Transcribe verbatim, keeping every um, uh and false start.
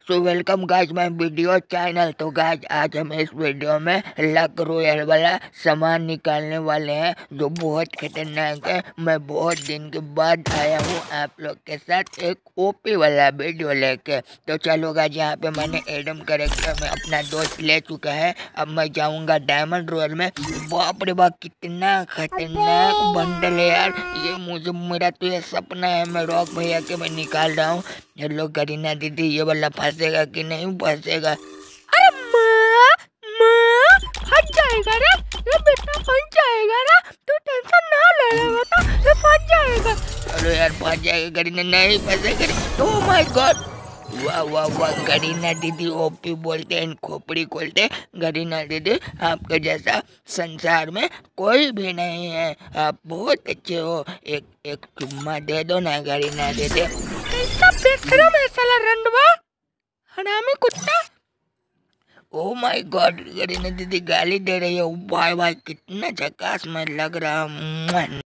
So welcome guys my video channel. तो guys आज हम इस वीडियो में लक रॉयल वाला सामान निकालने वाले हैं जो बहुत खतरनाक है। मैं बहुत दिन के बाद आया हूँ आप लोग के साथ एक ओपी वाला वीडियो लेके। तो चलो गाइस, यहाँ पे मैंने एडम कैरेक्टर में अपना दोस्त ले चुका है। अब मैं जाऊँगा डायमंड रॉयल में। बाप रे बाप, कितना खतरनाक बंडल है यार ये। मुझे मेरा तो ये सपना है, मैं रॉक भैया के मैं निकाल रहा हूँ। हेलो करीना दीदी, ये वाला फंसेगा कि नहीं फंसेगा? अरे माँ माँ फंस जाएगा रे, ये बेटा फंस जाएगा रे, तू टेंशन ना ले रे बेटा, ये फंस जाएगा। चलो यार फंस जाएगा करीना, नहीं फंसेगा। ओह माय गॉड, वाह वाह वाह, करीना दीदी ओपी बोलते हैं, खोपड़ी खोलते। करीना दीदी आपके जैसा संसार में कोई भी नहीं है, आप बहुत अच्छे हो। एक एक चुम्मा दे दो ना करीना दीदी। कैसा बेशरम है साला रंडवा, हरामी कुत्ता। ओह माय गॉड, करीना दीदी गाली दे रही है। भाई भाई कितना झकास मैं लग रहा हूँ।